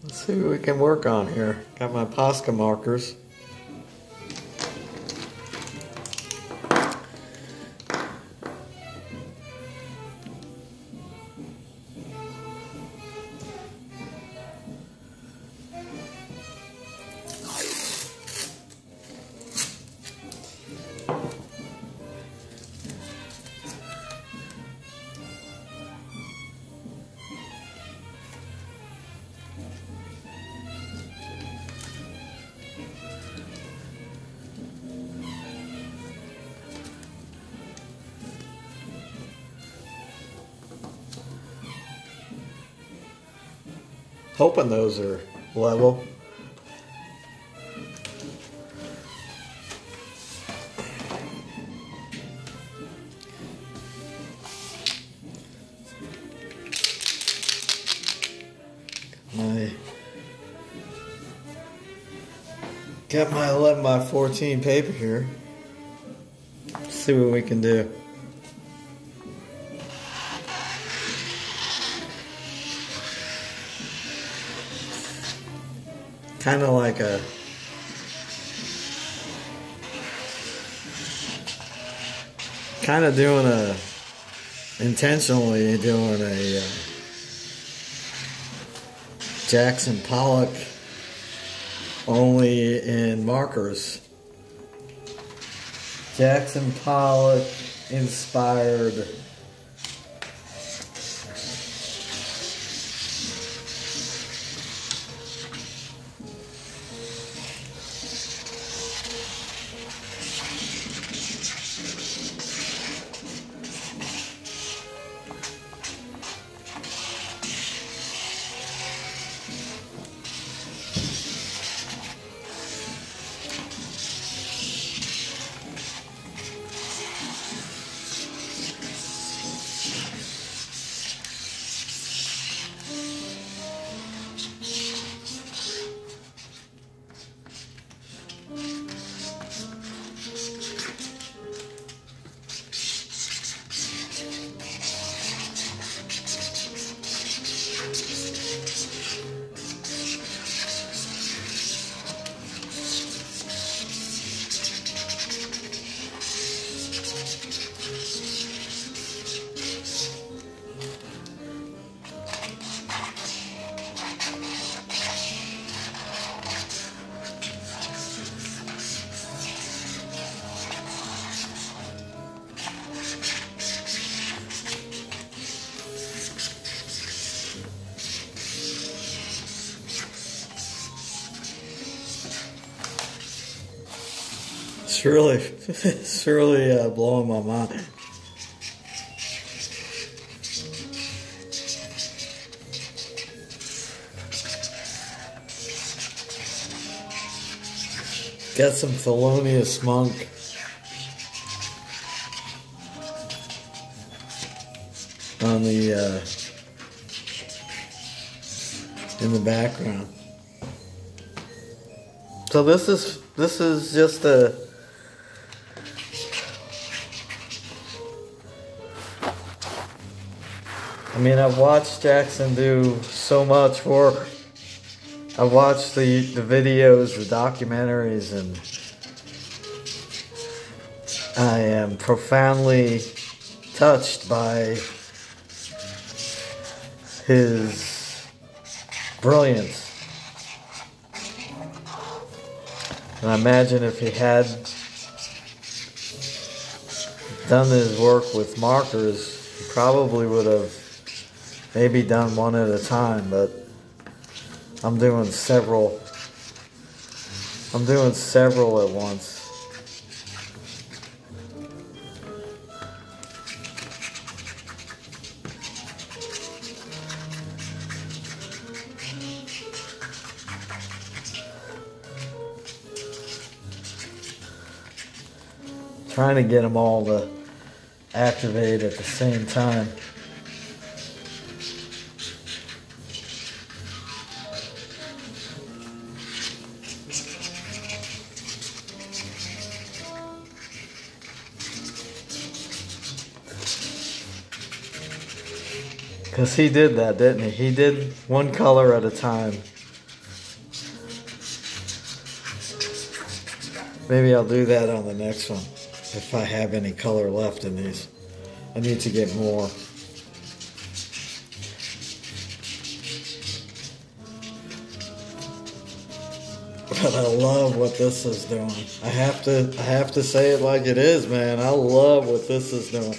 Let's see what we can work on here. Got my Posca markers. Hoping those are level. Got my 11 by 14 paper here. Let's see what we can do. Kind of like a intentionally doing a Jackson Pollock only in markers. Jackson Pollock inspired It's really blowing my mind. Got some Thelonious Monk on the in the background. So this is just a I mean, I've watched Jackson do so much work. I've watched the videos, the documentaries, and I am profoundly touched by his brilliance. And I imagine if he had done his work with markers, he probably would have maybe done one at a time, but I'm doing several at once. Trying to get them all to activate at the same time. Because he did that, didn't he? He did one color at a time. Maybe I'll do that on the next one, if I have any color left in these. I need to get more. But I love what this is doing. I have to say it like it is, man. I love what this is doing.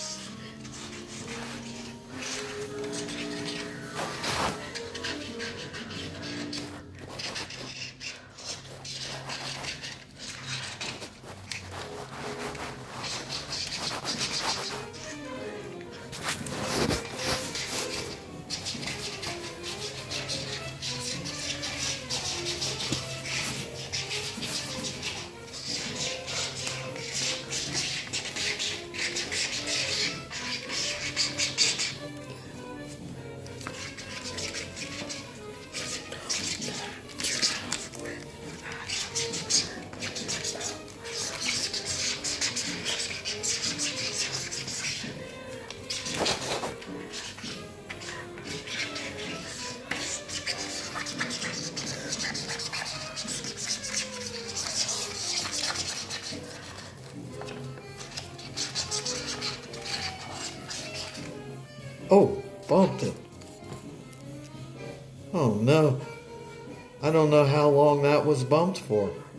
Oh, bumped it. Oh no. I don't know how long that was bumped for.